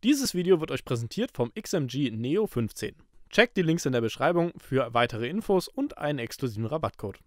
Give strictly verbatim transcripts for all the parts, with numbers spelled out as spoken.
Dieses Video wird euch präsentiert vom X M G Neo fünfzehn. Checkt die Links in der Beschreibung für weitere Infos und einen exklusiven Rabattcode.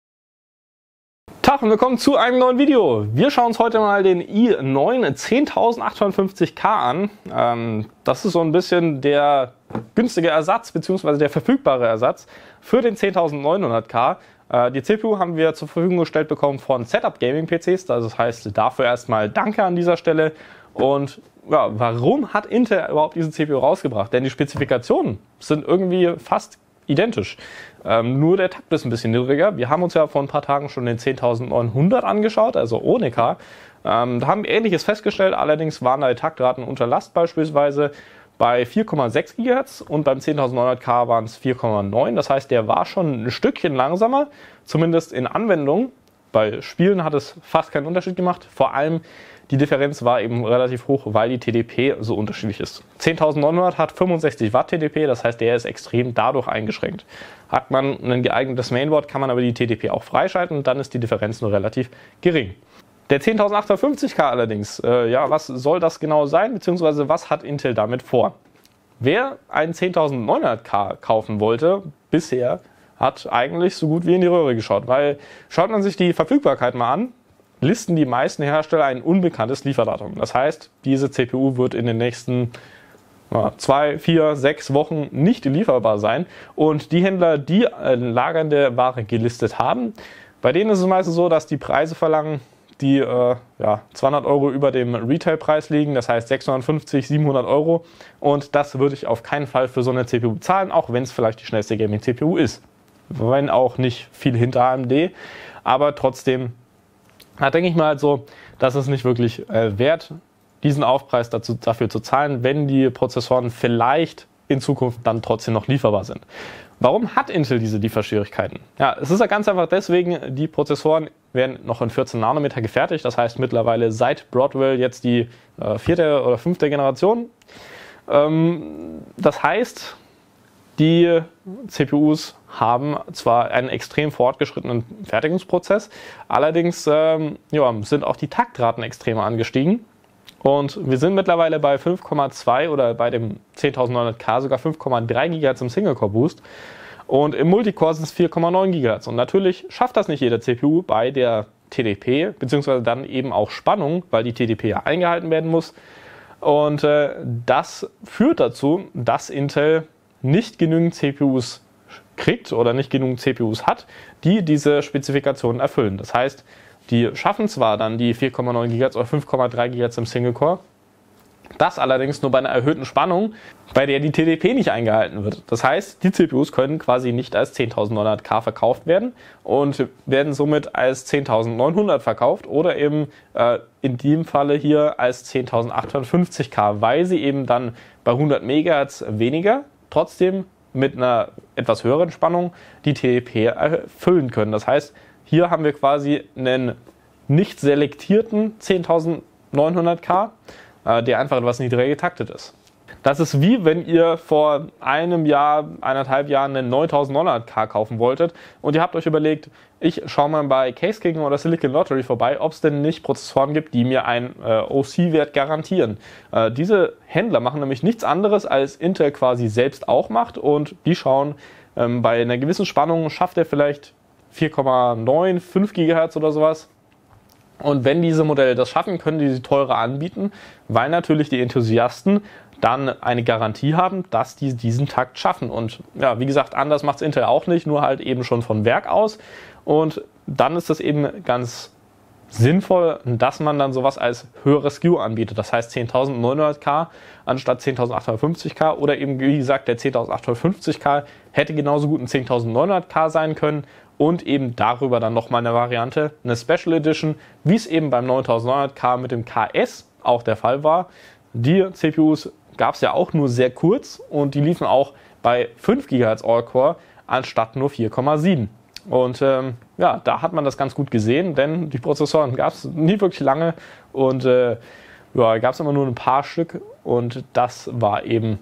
Tag und willkommen zu einem neuen Video. Wir schauen uns heute mal den i neun zehntausendachthundertfünfzig K an. Ähm, das ist so ein bisschen der günstige Ersatz bzw. der verfügbare Ersatz für den zehntausendneunhundert K. Äh, die C P U haben wir zur Verfügung gestellt bekommen von Setup Gaming P Cs. Das heißt dafür erstmal Danke an dieser Stelle. Und ja, warum hat Intel überhaupt diese C P U rausgebracht? Denn die Spezifikationen sind irgendwie fast identisch. Ähm, nur der Takt ist ein bisschen niedriger. Wir haben uns ja vor ein paar Tagen schon den zehntausendneunhundert angeschaut, also ohne K. Ähm, da haben wir Ähnliches festgestellt, allerdings waren da die Taktraten unter Last beispielsweise bei vier Komma sechs Gigahertz und beim zehntausendneunhundert K waren es vier Komma neun. Das heißt, der war schon ein Stückchen langsamer, zumindest in Anwendung. Bei Spielen hat es fast keinen Unterschied gemacht. Vor allem die Differenz war eben relativ hoch, weil die T D P so unterschiedlich ist. zehntausendneunhundert hat fünfundsechzig Watt T D P, das heißt, der ist extrem dadurch eingeschränkt. Hat man ein geeignetes Mainboard, kann man aber die T D P auch freischalten, dann ist die Differenz nur relativ gering. Der zehntausendachthundertfünfzig K allerdings, äh, ja, was soll das genau sein, beziehungsweise was hat Intel damit vor? Wer einen zehntausendneunhundert K kaufen wollte, bisher, hat eigentlich so gut wie in die Röhre geschaut, weil schaut man sich die Verfügbarkeit mal an, listen die meisten Hersteller ein unbekanntes Lieferdatum. Das heißt, diese C P U wird in den nächsten ja, zwei, vier, sechs Wochen nicht lieferbar sein. Und die Händler, die äh, lagernde Ware gelistet haben, bei denen ist es meistens so, dass die Preise verlangen, die äh, ja, zweihundert Euro über dem Retailpreis liegen, das heißt sechshundertfünfzig, siebenhundert Euro. Und das würde ich auf keinen Fall für so eine C P U bezahlen, auch wenn es vielleicht die schnellste Gaming-C P U ist. Wenn auch nicht viel hinter A M D, aber trotzdem, da denke ich mal so, dass es nicht wirklich äh, wert, diesen Aufpreis dazu, dafür zu zahlen, wenn die Prozessoren vielleicht in Zukunft dann trotzdem noch lieferbar sind. Warum hat Intel diese Lieferschwierigkeiten? Ja, es ist ja ganz einfach deswegen, die Prozessoren werden noch in vierzehn Nanometer gefertigt, das heißt mittlerweile seit Broadwell jetzt die äh, vierte oder fünfte Generation. Ähm, das heißt, die C P Us haben zwar einen extrem fortgeschrittenen Fertigungsprozess, allerdings ähm, ja, sind auch die Taktraten extrem angestiegen. Und wir sind mittlerweile bei fünf Komma zwei oder bei dem zehntausendneunhundert K sogar fünf Komma drei Gigahertz im Single-Core-Boost. Und im Multicore sind es vier Komma neun Gigahertz. Und natürlich schafft das nicht jede C P U bei der T D P, beziehungsweise dann eben auch Spannung, weil die T D P ja eingehalten werden muss. Und äh, das führt dazu, dass Intel nicht genügend C P Us kriegt oder nicht genügend C P Us hat, die diese Spezifikationen erfüllen. Das heißt, die schaffen zwar dann die vier Komma neun Gigahertz oder fünf Komma drei Gigahertz im Single Core, das allerdings nur bei einer erhöhten Spannung, bei der die T D P nicht eingehalten wird. Das heißt, die C P Us können quasi nicht als zehntausendneunhundert K verkauft werden und werden somit als zehntausendneunhundert verkauft oder eben äh, in dem Falle hier als zehntausendachthundertfünfzig K, weil sie eben dann bei hundert Megahertz weniger trotzdem mit einer etwas höheren Spannung die T D P erfüllen können. Das heißt, hier haben wir quasi einen nicht selektierten zehntausendneunhundert K, der einfach etwas niedriger getaktet ist. Das ist wie wenn ihr vor einem Jahr, eineinhalb Jahren einen neuntausendneunhundert K kaufen wolltet und ihr habt euch überlegt, ich schaue mal bei CaseKing oder Silicon Lottery vorbei, ob es denn nicht Prozessoren gibt, die mir einen äh, O C-Wert garantieren. Äh, diese Händler machen nämlich nichts anderes, als Intel quasi selbst auch macht, und die schauen, ähm, bei einer gewissen Spannung schafft er vielleicht vier Komma neun, fünf Gigahertz oder sowas. Und wenn diese Modelle das schaffen, können die sie teurer anbieten, weil natürlich die Enthusiasten dann eine Garantie haben, dass die diesen Takt schaffen. Und ja, wie gesagt, anders macht es Intel auch nicht, nur halt eben schon von Werk aus. Und dann ist es eben ganz sinnvoll, dass man dann sowas als höheres S K U anbietet. Das heißt zehntausendneunhundert K anstatt zehntausendachthundertfünfzig K oder eben, wie gesagt, der zehntausendachthundertfünfzig K hätte genauso gut ein zehntausendneunhundert K sein können. Und eben darüber dann nochmal eine Variante, eine Special Edition, wie es eben beim neuntausendneunhundert K mit dem K S auch der Fall war. Die C P Us gab es ja auch nur sehr kurz und die liefen auch bei fünf Gigahertz All-Core anstatt nur vier Komma sieben. Und ähm, ja, da hat man das ganz gut gesehen, denn die Prozessoren gab es nie wirklich lange und äh, ja, gab es immer nur ein paar Stück und das war eben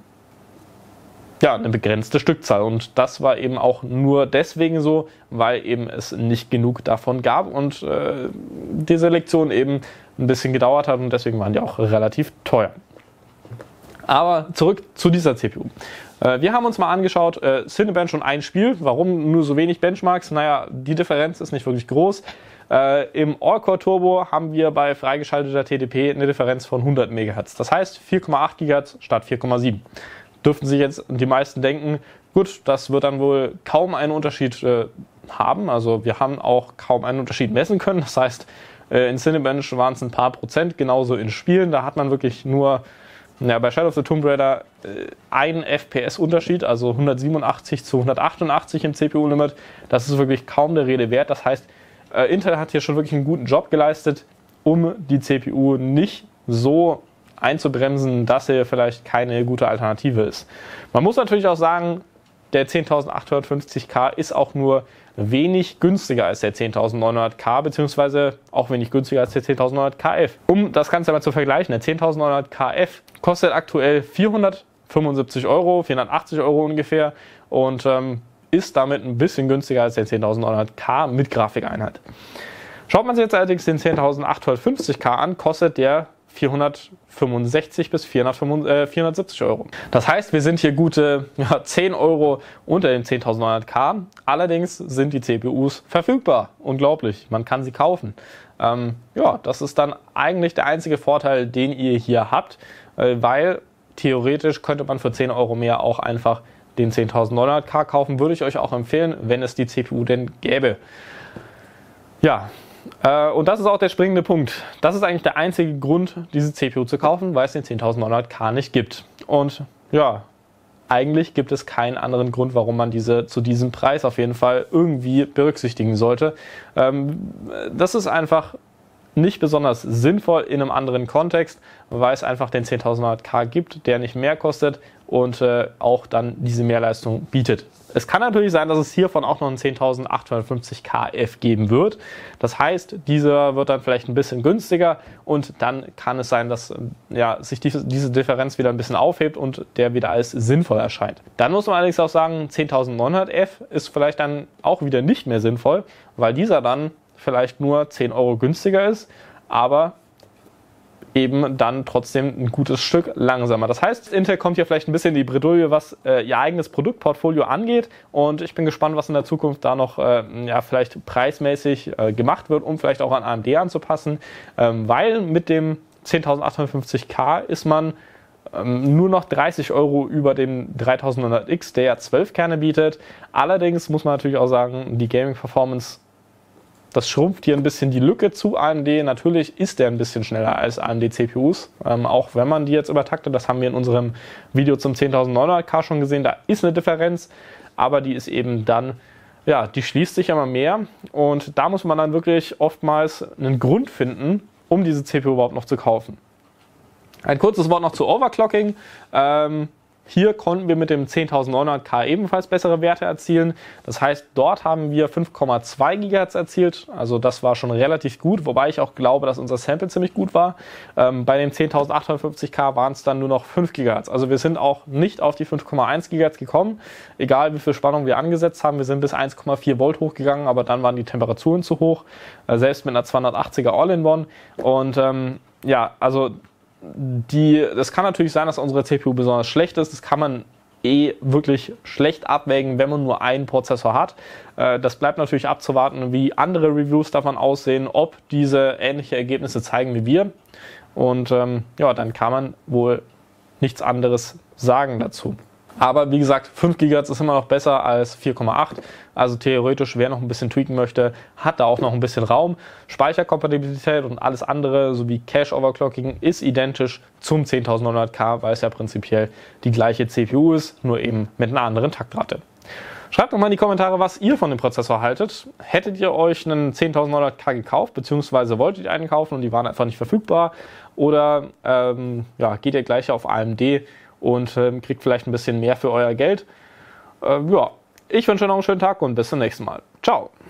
ja, eine begrenzte Stückzahl. Und das war eben auch nur deswegen so, weil eben es nicht genug davon gab und äh, die Selektion eben ein bisschen gedauert hat und deswegen waren die auch relativ teuer. Aber zurück zu dieser C P U. Äh, wir haben uns mal angeschaut, äh, Cinebench und ein Spiel. Warum nur so wenig Benchmarks? Naja, die Differenz ist nicht wirklich groß. Äh, Im All-Core Turbo haben wir bei freigeschalteter T D P eine Differenz von hundert Megahertz. Das heißt vier Komma acht Gigahertz statt vier Komma sieben. Dürften sich jetzt die meisten denken, gut, das wird dann wohl kaum einen Unterschied äh, haben. Also wir haben auch kaum einen Unterschied messen können. Das heißt, äh, in Cinebench waren es ein paar Prozent, genauso in Spielen. Da hat man wirklich nur ja, bei Shadow of the Tomb Raider äh, ein F P S-Unterschied, also hundertsiebenundachtzig zu hundertachtundachtzig im C P U-Limit. Das ist wirklich kaum der Rede wert. Das heißt, äh, Intel hat hier schon wirklich einen guten Job geleistet, um die C P U nicht so einzubremsen, dass sie vielleicht keine gute Alternative ist. Man muss natürlich auch sagen, der zehntausendachthundertfünfzig K ist auch nur wenig günstiger als der zehntausendneunhundert K, beziehungsweise auch wenig günstiger als der zehntausendneunhundert K F. Um das Ganze mal zu vergleichen, der zehntausendneunhundert K F kostet aktuell vierhundertfünfundsiebzig Euro, vierhundertachtzig Euro ungefähr und ähm, ist damit ein bisschen günstiger als der zehntausendneunhundert K mit Grafikeinheit. Schaut man sich jetzt allerdings den zehntausendachthundertfünfzig K an, kostet der vierhundertfünfundsechzig bis vierhundertsiebzig Euro. Das heißt, wir sind hier gute ja, zehn Euro unter dem zehntausendneunhundert K. Allerdings sind die C P Us verfügbar. Unglaublich, man kann sie kaufen. Ähm, ja, das ist dann eigentlich der einzige Vorteil, den ihr hier habt, äh, weil theoretisch könnte man für zehn Euro mehr auch einfach den zehntausendneunhundert K kaufen. Würde ich euch auch empfehlen, wenn es die C P U denn gäbe. Ja. Und das ist auch der springende Punkt. Das ist eigentlich der einzige Grund, diese C P U zu kaufen, weil es den zehntausendneunhundert K nicht gibt. Und ja, eigentlich gibt es keinen anderen Grund, warum man diese zu diesem Preis auf jeden Fall irgendwie berücksichtigen sollte. Das ist einfach nicht besonders sinnvoll in einem anderen Kontext, weil es einfach den zehntausendneunhundert K gibt, der nicht mehr kostet und äh, auch dann diese Mehrleistung bietet. Es kann natürlich sein, dass es hiervon auch noch einen zehntausendachthundertfünfzig K F geben wird. Das heißt, dieser wird dann vielleicht ein bisschen günstiger und dann kann es sein, dass ja, sich die, diese Differenz wieder ein bisschen aufhebt und der wieder als sinnvoll erscheint. Dann muss man allerdings auch sagen, zehntausendneunhundert F ist vielleicht dann auch wieder nicht mehr sinnvoll, weil dieser dann vielleicht nur zehn Euro günstiger ist, aber eben dann trotzdem ein gutes Stück langsamer. Das heißt, Intel kommt hier vielleicht ein bisschen in die Bredouille, was äh, ihr eigenes Produktportfolio angeht und ich bin gespannt, was in der Zukunft da noch äh, ja, vielleicht preismäßig äh, gemacht wird, um vielleicht auch an A M D anzupassen, ähm, weil mit dem zehntausendachthundertfünfzig K ist man ähm, nur noch dreißig Euro über dem dreitausendneunhundert X, der ja zwölf Kerne bietet. Allerdings muss man natürlich auch sagen, die Gaming-Performance, das schrumpft hier ein bisschen die Lücke zu A M D. Natürlich ist der ein bisschen schneller als A M D-C P Us, ähm, auch wenn man die jetzt übertaktet. Das haben wir in unserem Video zum zehntausendneunhundert K schon gesehen. Da ist eine Differenz, aber die ist eben dann, ja, die schließt sich immer mehr. Und da muss man dann wirklich oftmals einen Grund finden, um diese C P U überhaupt noch zu kaufen. Ein kurzes Wort noch zu Overclocking. Ähm, Hier konnten wir mit dem zehntausendneunhundert K ebenfalls bessere Werte erzielen. Das heißt, dort haben wir fünf Komma zwei Gigahertz erzielt. Also das war schon relativ gut, wobei ich auch glaube, dass unser Sample ziemlich gut war. Ähm, bei dem zehntausendachthundertfünfzig K waren es dann nur noch fünf Gigahertz. Also wir sind auch nicht auf die fünf Komma eins Gigahertz gekommen. Egal wie viel Spannung wir angesetzt haben, wir sind bis eins Komma vier Volt hochgegangen, aber dann waren die Temperaturen zu hoch. Äh, selbst mit einer zweihundertachtziger All-in-One. Und ähm, ja, also Die, das kann natürlich sein, dass unsere C P U besonders schlecht ist. Das kann man eh wirklich schlecht abwägen, wenn man nur einen Prozessor hat. Äh, das bleibt natürlich abzuwarten, wie andere Reviews davon aussehen, ob diese ähnliche Ergebnisse zeigen wie wir. Und ähm, ja, dann kann man wohl nichts anderes sagen dazu. Aber wie gesagt, fünf Gigahertz ist immer noch besser als vier Komma acht. Also theoretisch, wer noch ein bisschen tweaken möchte, hat da auch noch ein bisschen Raum. Speicherkompatibilität und alles andere, sowie Cache-Overclocking, ist identisch zum zehntausendneunhundert K, weil es ja prinzipiell die gleiche C P U ist, nur eben mit einer anderen Taktrate. Schreibt doch mal in die Kommentare, was ihr von dem Prozessor haltet. Hättet ihr euch einen zehntausendneunhundert K gekauft, beziehungsweise wolltet ihr einen kaufen und die waren einfach nicht verfügbar? Oder ähm, ja, geht ihr gleich auf A M D und ähm, kriegt vielleicht ein bisschen mehr für euer Geld? Äh, ja, ich wünsche euch noch einen schönen Tag und bis zum nächsten Mal. Ciao!